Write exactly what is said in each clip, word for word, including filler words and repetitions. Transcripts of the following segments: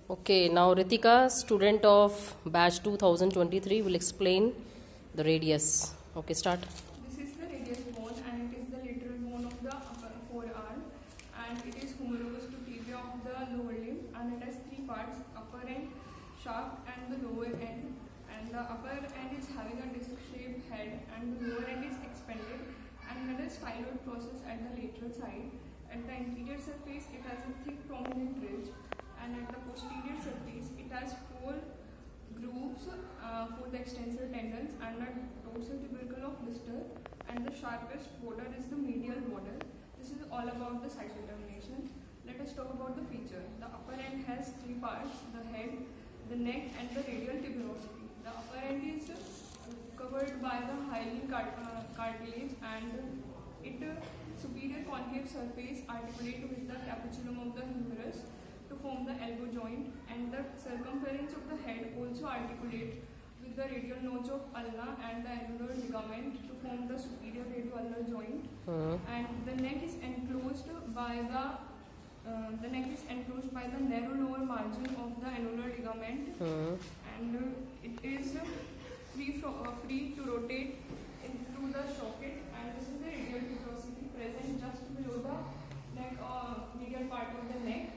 Okay, now Ritika, student of batch two thousand twenty-three, will explain the radius. Okay, start. This is the radius bone and it is the lateral bone of the upper forearm and it is homologous to tibia of the lower limb and it has three parts, upper end, shaft and the lower end. And the upper end is having a disc-shaped head and the lower end is expanded and had a styloid process at the lateral side. At the anterior surface, it has a thick prominent ridge. And at the posterior surface, it has four grooves uh, for the extensor tendons and a dorsal tubercle of blister. And the sharpest border is the medial border. This is all about the site determination. Let us talk about the feature. The upper end has three parts: the head, the neck, and the radial tuberosity. The upper end is uh, covered by the hyaline cart uh, cartilage, and it uh, superior concave surface articulate with the capitulum of the humerus to form the elbow joint, and the circumference of the head also articulate with the radial notch of ulna and the annular ligament to form the superior radioulnar joint. Uh-huh. And the neck is enclosed by the uh, the neck is enclosed by the narrow lower margin of the annular ligament. Uh-huh. And uh, it is uh, free from, uh, free to rotate into the socket, and this is the radial tuberosity present just below the neck uh, medial part of the neck.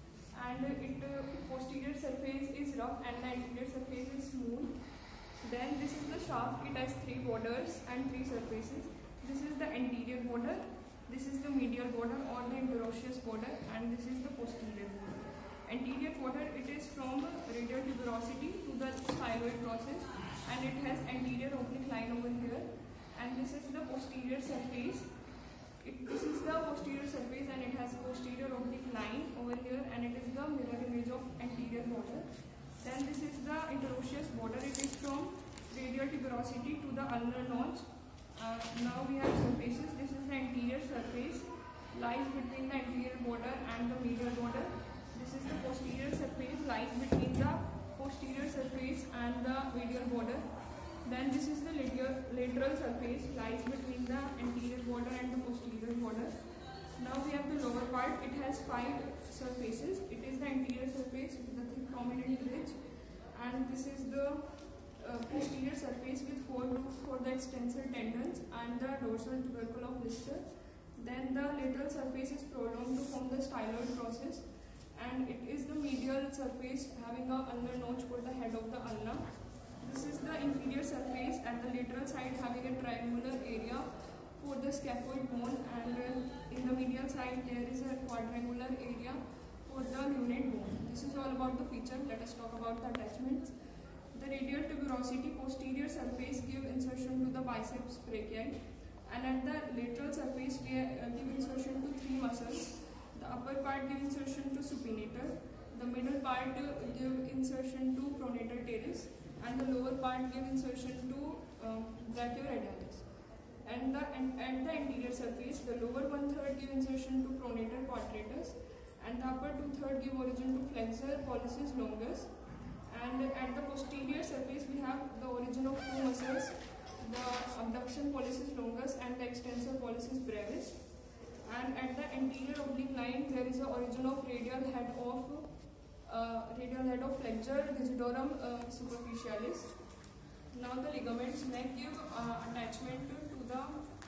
And it uh, posterior surface is rough and the anterior surface is smooth. Then this is the shaft. It has three borders and three surfaces. This is the anterior border, this is the medial border or the interosseous border, and this is the posterior border. Anterior border, it is from radial tuberosity to the styloid process, and it has anterior oblique line over here. And this is the posterior surface. It, this is the posterior surface and it has a posterior oblique line over here, and it is the mirror image of anterior border. Then this is the interosseous border. It is from radial tuberosity to the ulnar notch. Uh, now we have surfaces. This is the anterior surface, lies between the anterior border and the medial border. This is the posterior surface, lies between the posterior surface and the medial border. Then this is the lateral, lateral surface, lies between the anterior border and the posterior border. Now we have the lower part. It has five surfaces. It is the anterior surface with the thick prominent ridge, and this is the uh, posterior surface with four grooves for the extensor tendons and the dorsal tubercle of blister. Then the lateral surface is prolonged to form the styloid process, and it is the medial surface having a ulnar notch for the head of the ulna. This is the inferior surface at the lateral side having a triangular area for the scaphoid bone, and uh, in the medial side there is a quadrangular area for the lunate bone. This is all about the feature. Let us talk about the attachments. The radial tuberosity posterior surface give insertion to the biceps brachii, and at the lateral surface we uh, give insertion to three muscles. The upper part give insertion to supinator, the middle part uh, give insertion to pronator teres, and the lower part give insertion to uh, brachioradialis. And the and at the anterior surface, the lower one third give insertion to pronator quadratus, and the upper two third give origin to flexor pollicis longus. And at the posterior surface, we have the origin of two muscles, the abduction pollicis longus and the extensor pollicis brevis. And at the anterior oblique line, there is the origin of radial head of Uh, radial head of flexure digitorum uh, superficialis. Now the ligaments. Neck give uh, attachment to the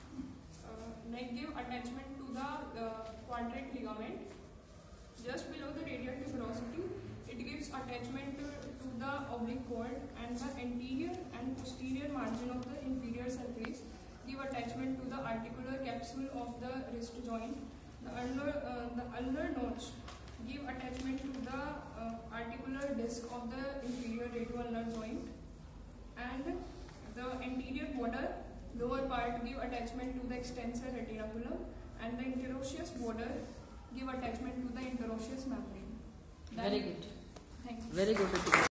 uh, neck give attachment to the uh, quadrate ligament. Just below the radial tuberosity, it gives attachment to, to the oblique cord, and the anterior and posterior margin of the inferior surface give attachment to the articular capsule of the wrist joint. The ulnar uh, the ulnar notch give attachment to the uh, articular disc of the inferior radioulnar joint, and the anterior border lower part give attachment to the extensor retinaculum, and the interosseous border give attachment to the interosseous membrane. Very good. Thank you. Very good.